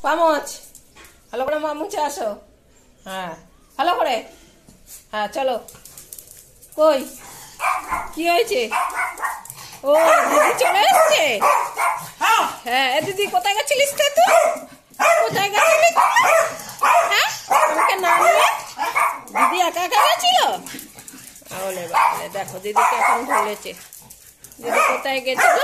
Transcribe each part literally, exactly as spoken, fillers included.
পামচ ভালো করে মা মুছে আসো। হ্যাঁ ভালো করে। হ্যাঁ চলো। কই কি হয়েছে? ও দিদি চলে এসছে। হ্যাঁ দিদি কোথায় গেছিলিস তুই? কোথায় গেছিলি? হ্যাঁ আমাকে না নিয়ে দিদি একা একা গেছিল? বলে বাবলে দেখো দিদিকে এখন ভুলেছে। দিদি কোথায় গেছিল?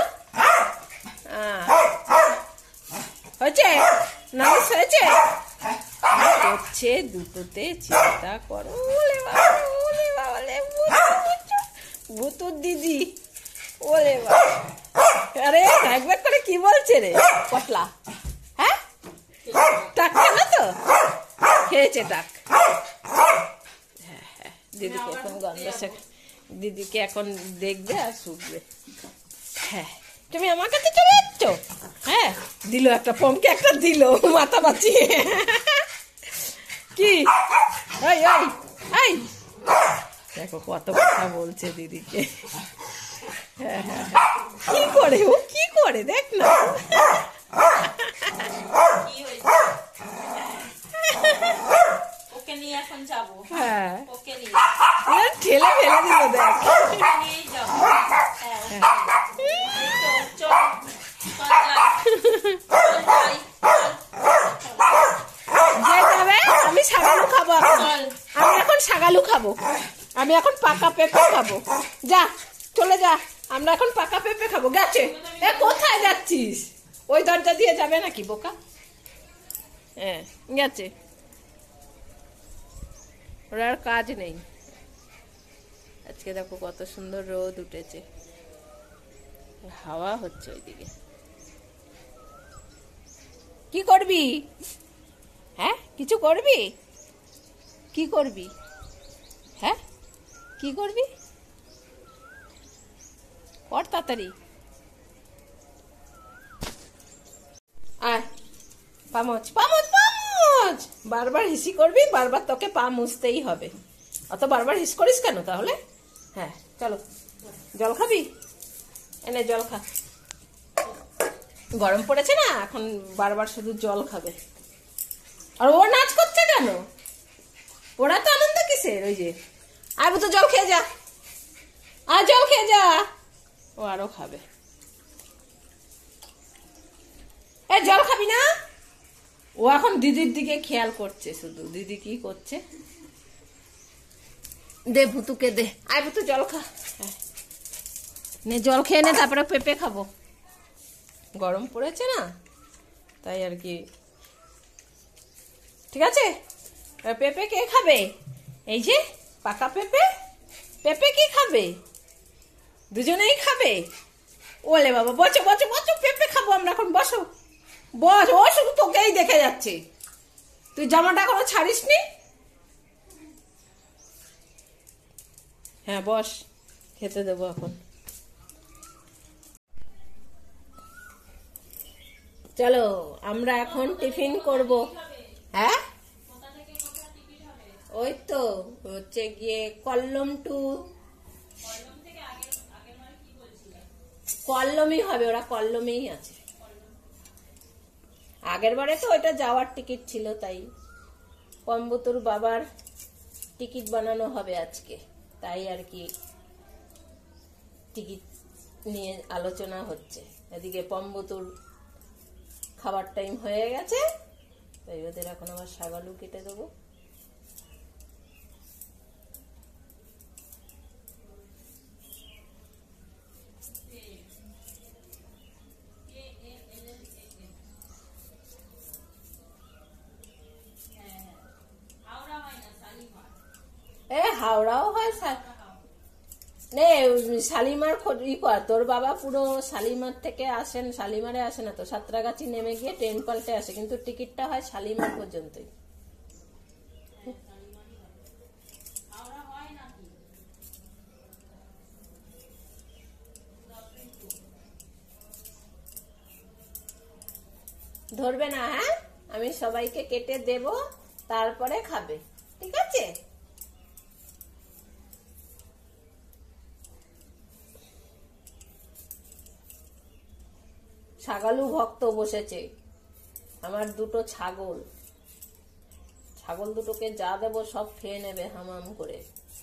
হয়েছে নামিস হয়েছে হচ্ছে দুটোতে চিন্তা করো। ওলে বাবা ওলে বাবালে ভুতুর দিদি ওলে বাবা। আরে একবার করে কি বলছে রে পটলা? হ্যাঁ টাক কেন তো খেয়েছে টাক। হ্যাঁ হ্যাঁ দিদিকে এখন গন্ধ শেখ দিদিকে এখন দেখবে আর শুকবে। হ্যাঁ তুমি আমার কাছে চলে যাচ্ছ? হ্যাঁ দিল একটা পমকে একটা দিল মাথা বাঁচিয়ে। কি এই এই এই দেখো কত কথা বলছে দিদিকে। হ্যাঁ হ্যাঁ কি করে ও কি করে দেখ না। ওকে নিয়ে এখন যাবো। হ্যাঁ ওকে নিয়ে ঠেলে ফেলে দিল দেখ। নিয়েই যাবো। আমি শাগালু খাবো এখন। আমি এখন শাগালু খাবো। আমি এখন পাকা পেঁপে খাবো। যা চলে যা আমরা এখন পাকা পেঁপে খাবো। গেছে এ কোথায় যাচ্ছিস? ওই দরজা দিয়ে যাবে নাকি বোকা? হ্যাঁ গেছে ওর আর কাজ নেই। আজকে দেখো কত সুন্দর রোদ উঠেছে, হাওয়া হচ্ছে ওইদিকে। কি করবি? হ্যাঁ কিছু করবি? কি করবি? হ্যাঁ কি করবি? কর তাড়াতাড়ি আয়। পামচ পামচ পামচ বারবার হিসি করবি, বারবার তোকে পা মুছতেই হবে। অত বারবার হিস করিস কেন তাহলে? হ্যাঁ চলো জল খাবি? এনে জল খা। গরম পড়েছে না এখন বারবার শুধু জল খাবে। আর ও নাচ করছে কেন? ওরা তো আনন্দ কিসের? ওই যে আয় তো জল খেয়ে যা, আর জল খেয়ে যা। ও আরো খাবে। এ জল খাবি না? ও এখন দিদির দিকে খেয়াল করছে শুধু। দিদি কি করছে? দে ভুতুকে দে। আয় ভুতু জল খা। নে জল খেয়ে নে তারপরে পেঁপে খাবো। গরম পড়েছে না তাই আর কি। ঠিক আছে পেঁপে কে খাবে? এই যে পাকা পেঁপে। পেঁপে কি খাবে? দুজনেই খাবে। ওলে বাবা বসো বসো বসো পেঁপে খাবো আমরা এখন। বসো বস। ও শুধু তোকেই দেখে যাচ্ছে। তুই জামাটা এখনো ছাড়িস নি। হ্যাঁ বস খেতে দেবো এখন। চলো আমরা এখন টিফিন করব। হ্যাঁ ওই তো হচ্ছে গিয়ে কল্লম টু কল্লমই হবে। ওরা কল্লমেই আছে। আগের বারে তো ওইটা যাওয়ার টিকিট ছিল, তাই কম্বুতুর বাবার টিকিট বানানো হবে আজকে। তাই আর কি টিকিট নিয়ে আলোচনা হচ্ছে। এদিকে পম্বুতুর খাবার টাইম হয়ে গেছে, তাই ওদের এখন আবার শাগালু কেটে দেবো। এ হাওড়াও হয় নে শালিমার ই কর। তোর বাবা পুরো শালিমার থেকে আসেন, শালিমারে আসে না তো, সাঁতরাগাছি নেমে গিয়ে ট্রেন পাল্টে আসে, কিন্তু টিকিটটা হয় শালিমার পর্যন্তই। ধরবে না? হ্যাঁ আমি সবাইকে কেটে দেব তারপরে খাবে, ঠিক আছে? শাগালু ভক্ত বসেছে। আমার দুটো ছাগল, ছাগল দুটোকে যা দেবো সব খেয়ে নেবে হামাম করে।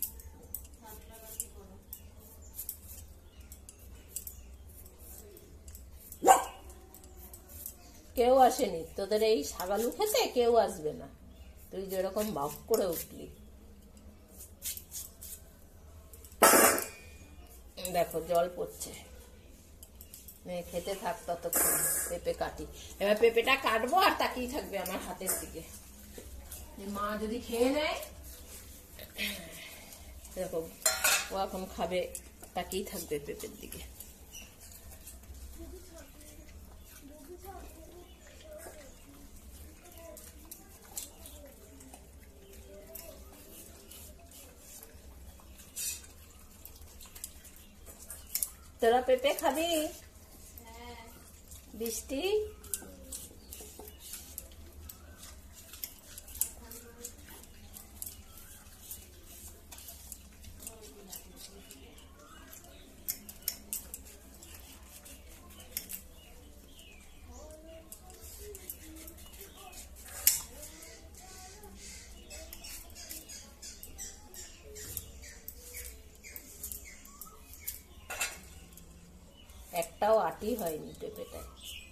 কেউ আসেনি তোদের এই ছাগালু খেতে, কেউ আসবে না। তুই যেরকম বাপ করে উঠলি। দেখো জল পড়ছে, খেতে থাক ততক্ষণ। পেঁপে কাটি, এবার পেঁপেটা কাটবো আর তাকিয়ে থাকবে আমার হাতের দিকে। মা যদি খেয়ে নেয়, দেখো ও এখন খাবে, তাকিয়ে থাকবে পেঁপের দিকে। তোরা পেঁপে খাবি? বৃষ্টি একটাও আটি হয়নি পেঁপেটায়।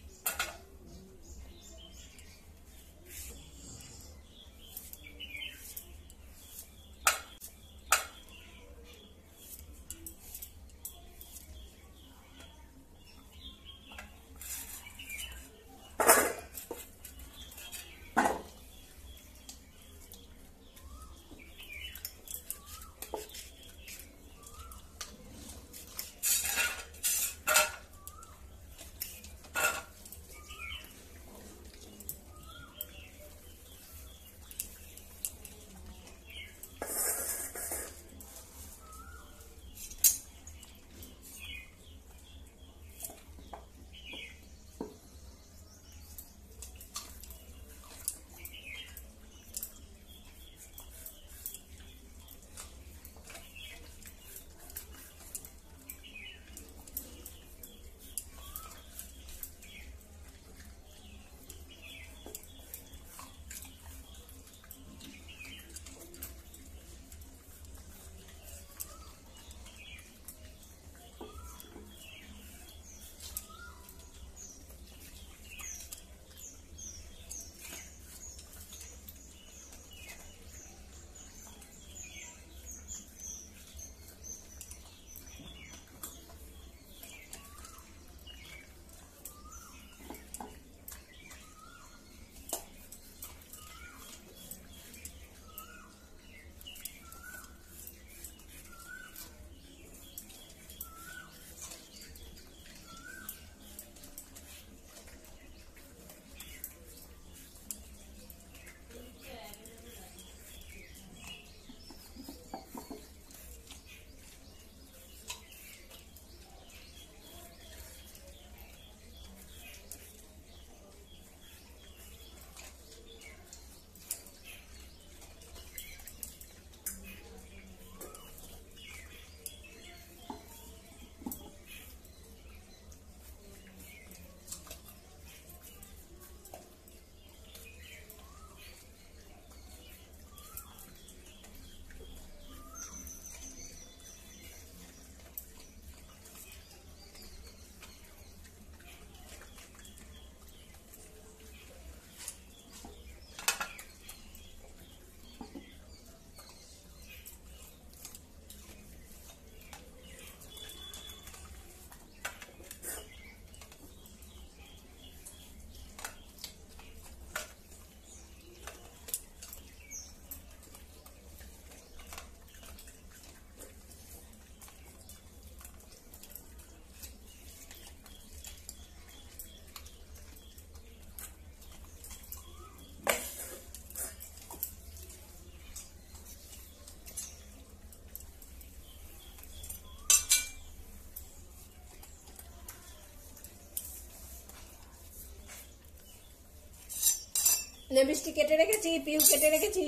নে বৃষ্টি কেটে রেখেছি, পিউ কেটে রেখেছি।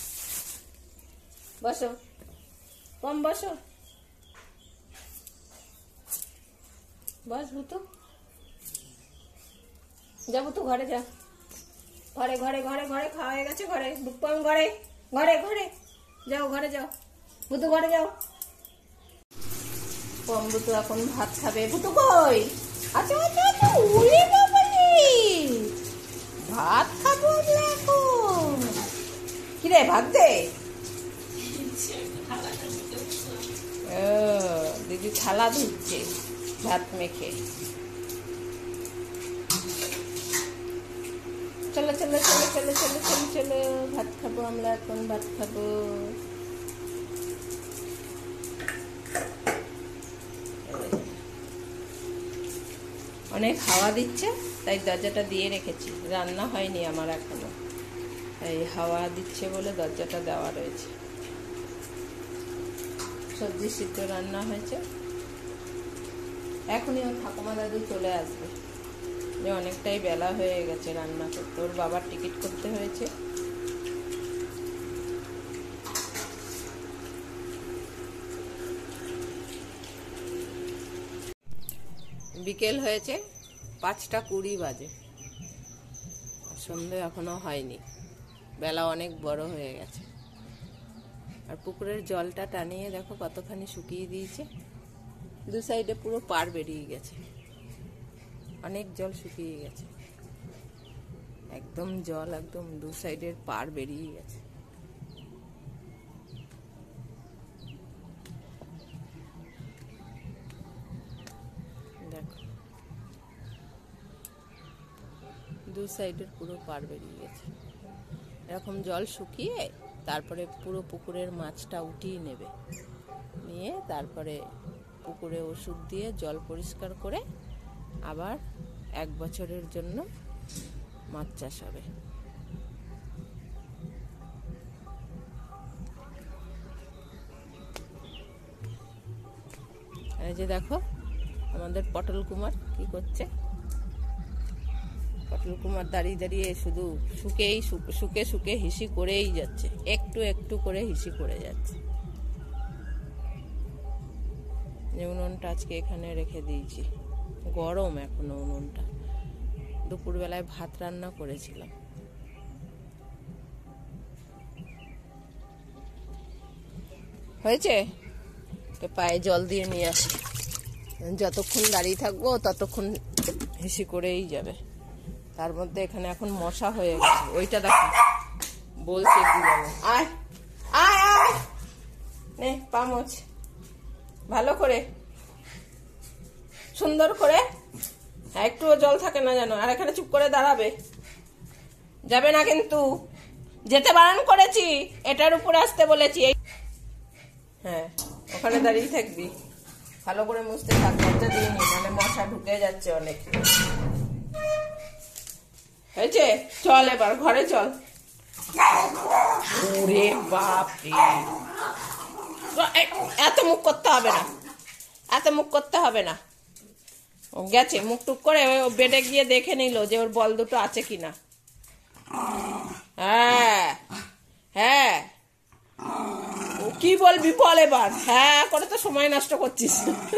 বসো, কম বসো, বস ভুতু, যা ভুতু ঘরে যা। ঘরে ঘরে ঘরে ঘরে খাওয়া হয়ে গেছে, ঘরে বুকপম, ঘরে ঘরে ঘরে যাও, ঘরে যাও ভুতু, ঘরে যাও। পম ভুতু এখন ভাত খাবে। ভুতু কই? আচ্ছা আচ্ছা আচ্ছা, উড়ে বাবালি, ভাত খাবো আমরা এখন। কিরে ভাত দে। ও দিদি থালা ধুচ্ছে ভাত মেখে। চলো চলো চলো চলো চলো চলো চলো, ভাত খাবো আমরা এখন, ভাত খাবো। অনেক হাওয়া দিচ্ছে তাই দরজাটা দিয়ে রেখেছি, রান্না হয়নি আমার এখনো, এই হাওয়া দিচ্ছে বলে দরজাটা দেওয়া রয়েছে। সবজি সিদ্ধ রান্না হয়েছে, এখনই ওর ঠাকুমা দাদু চলে আসবে, যে অনেকটাই বেলা হয়ে গেছে রান্না করতে, ওর বাবার টিকিট করতে হয়েছে। বিকেল হয়েছে, পাঁচটা কুড়ি বাজে, সন্ধে এখনো হয়নি, বেলা অনেক বড় হয়ে গেছে। আর পুকুরের জলটা টানিয়ে দেখো কতখানি শুকিয়ে দিয়েছে, দু সাইডে পুরো পার বেরিয়ে গেছে, অনেক জল শুকিয়ে গেছে, একদম জল একদম দু সাইডের পার বেরিয়ে গেছে। দেখো দু সাইডের পুরো পার বেরিয়ে গেছে। এরকম জল শুকিয়ে তারপরে পুরো পুকুরের মাছটা উঠিয়ে নেবে, নিয়ে তারপরে পুকুরে ওষুধ দিয়ে জল পরিষ্কার করে আবার এক বছরের জন্য মাছ চাষ হবে। এই যে দেখো আমাদের পটল কুমার কি করছে, পটল কুমার দাঁড়িয়ে দাঁড়িয়ে শুধু শুকেই শুকে শুকে হিসি করেই যাচ্ছে, একটু একটু করে হিসি করে যাচ্ছে। উনুনটা আজকে এখানে রেখে দিয়েছি, গরম এখনো উনুনটা, দুপুরবেলায় ভাত রান্না করেছিলাম। হয়েছে, পায়ে জল দিয়ে নিয়ে আসি, যতক্ষণ দাঁড়িয়ে থাকবো ততক্ষণ হিসি করেই যাবে। তার মধ্যে এখানে এখন মশা হয়ে গেছে, ওইটা দেখো বলছে কি জানো, আয় আয় আয় নে পা মোছ ভালো করে, সুন্দর করে, একটুও জল থাকে না জানো। আর এখানে চুপ করে দাঁড়াবে, যাবে না কিন্তু, যেতে বারণ করেছি, এটার উপরে আসতে বলেছি। হ্যাঁ ওখানে দাঁড়িয়ে থাকবি, ভালো করে মুছতে থাক, দরজা দিইনি মানে মশা ঢুকে যাচ্ছে অনেক। হয়েছে, চল এবার ঘরে চল। ওরে বাপরে, এত মুখ করতে হবে না, এত মুখ করতে হবে না। ও গেছে মুখ টুক করে বেডে গিয়ে দেখে নিল যে ওর বল দুটো আছে কিনা। হ্যাঁ হ্যাঁ, ও কি বলবি বল এবার, হ্যাঁ করে তো সময় নষ্ট করছিস।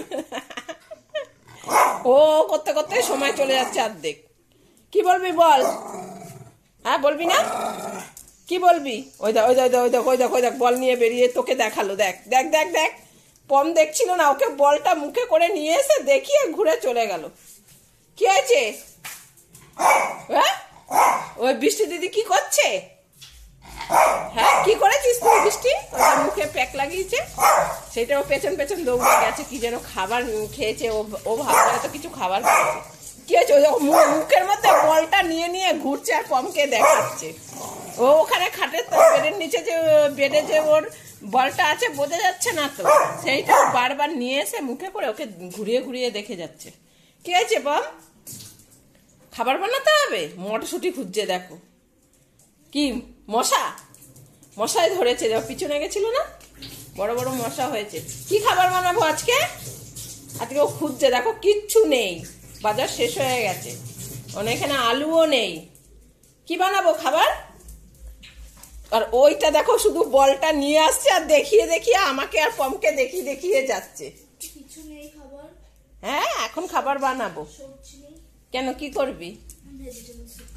ও করতে করতে সময় চলে যাচ্ছে অর্ধেক। কি বলবি বল, হ্যাঁ বলবি না, কি বলবি? ওই দেখ ওই দেখ ওই দেখ ওই দেখ ওই দেখ বল নিয়ে বেরিয়ে তোকে দেখালো, দেখ দেখ দেখ দেখ, পম দেখছিল না, ওকে বলটা মুখে করে নিয়ে এসে দেখিয়ে ঘুরে চলে গেল। কি হয়েছে? হ্যাঁ ওই বৃষ্টি দিদি কি করছে? হ্যাঁ কি করেছিস তুই বৃষ্টি? ওটা মুখে প্যাক লাগিয়েছে, সেটা ও পেছন পেছন দৌড়ে গেছে, কি যেন খাবার খেয়েছে, ও ও ভাবছে হয়তো কিছু খাবার খেয়েছে। কি হয়েছে? মুখের মধ্যে বলটা নিয়ে নিয়ে ঘুরছে আর পমকে দেখাচ্ছে। ও ওখানে খাটের বেডের নিচে যে বেডে যে ওর বলটা আছে বোঝা যাচ্ছে না তো, সেইটা বারবার নিয়ে এসে মুখে করে ওকে ঘুরিয়ে ঘুরিয়ে দেখে যাচ্ছে। কি হয়েছে পম? খাবার বানাতে হবে, মটরশুঁটি খুঁজছে দেখো। কি মশা, মশায় ধরেছে, পিছনে গেছিল না, বড় বড় মশা হয়েছে। কি খাবার বানাবো আজকে? আজকে ও খুঁজছে দেখো, কিচ্ছু নেই, বাজার শেষ হয়ে গেছে, এখানে আলুও নেই। কি বানাবো খাবার? আর ওইটা দেখো শুধু বলটা নিয়ে আসছে আর দেখিয়ে দেখিয়ে আমাকে আর পমকে দেখিয়ে দেখিয়ে যাচ্ছে। কিছু নেই খাবার। হ্যাঁ এখন খাবার বানাবো। কেন কি করবি?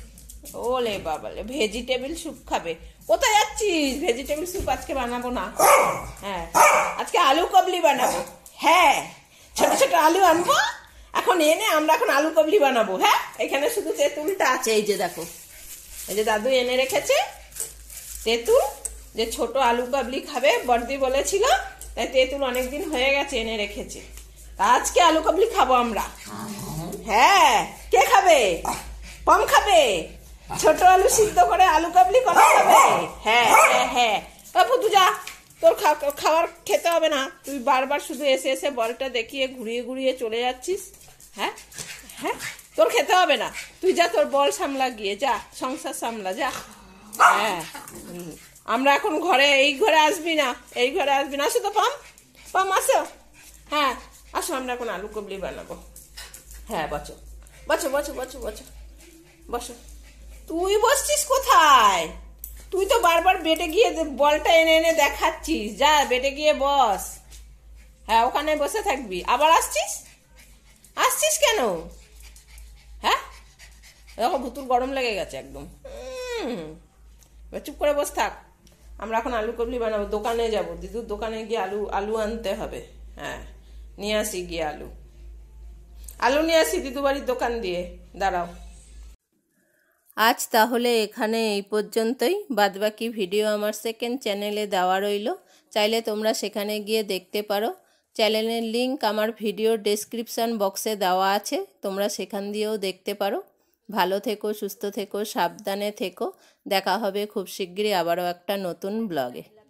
ওলে বাবালে ভেজিটেবল স্যুপ খাবে। কোথায় যাচ্ছিস? ভেজিটেবল স্যুপ আজকে বানাবো না, হ্যাঁ আজকে আলু কাবলি বানাবো। হ্যাঁ ছোট ছোট আলু আনবো এখন এনে আমরা এখন আলু কাবলি বানাবো। হ্যাঁ এখানে শুধু তেঁতুলটা আছে, এই যে দেখো, এই যে দাদু এনে রেখেছে তেঁতুল, যে ছোট আলু কাবলি খাবে বর্দি বলেছিল, তাই তেঁতুল অনেকদিন হয়ে গেছে এনে রেখেছে। আজকে আলু কাবলি খাবো আমরা। হ্যাঁ কে খাবে? পম খাবে? ছোট আলু সিদ্ধ করে আলু কাবলি করা খাবে? হ্যাঁ হ্যাঁ হ্যাঁ বাবু তুই যা, তোর খাবার খেতে হবে না, তুই বারবার শুধু এসে এসে বলটা দেখিয়ে ঘুরিয়ে ঘুরিয়ে চলে যাচ্ছিস। হ্যাঁ হ্যাঁ তোর খেতে হবে না, তুই যা, তোর বল সামলা গিয়ে যা, সংসার সামলা যা। হ্যাঁ আমরা এখন ঘরে, এই ঘরে আসবি না, এই ঘরে আসবি না। আসো তো পাম, পাম আসো। হ্যাঁ আসো, আমরা এখন আলু কাবলি বানাবো। হ্যাঁ বসো বসো বসো বসো বসো বসো। তুই বসছিস কোথায়? তুই তো বারবার বেটে গিয়ে বলটা এনে এনে দেখাচ্ছিস, যা বেটে গিয়ে বস। হ্যাঁ ওখানে বসে থাকবি, আবার আসছিস, আসছিস কেন? হ্যাঁ দেখো ভুতুর গরম লেগে গেছে একদম। চুপ করে বস থাক, আমরা এখন আলু কাবলি বানাবো। দোকানে যাব, দিদুর দোকানে গিয়ে আলু আলু আনতে হবে। হ্যাঁ নিয়ে আসি গিয়ে আলু, আলু নিয়ে আসি দিদু বাড়ির দোকান দিয়ে, দাঁড়াও। আজ তাহলে এখানে এই পর্যন্তই, বাদবাকি ভিডিও আমার সেকেন্ড চ্যানেলে দেওয়া রইল, চাইলে তোমরা সেখানে গিয়ে দেখতে পারো। চ্যানেলের লিংক আমার ভিডিও ডেসক্রিপশান বক্সে দেওয়া আছে, তোমরা সেখান দিয়েও দেখতে পারো। ভালো থেকো, সুস্থ থেকো, সাবধানে থেকো, দেখা হবে খুব শিগগিরই আবারও একটা নতুন ব্লগে।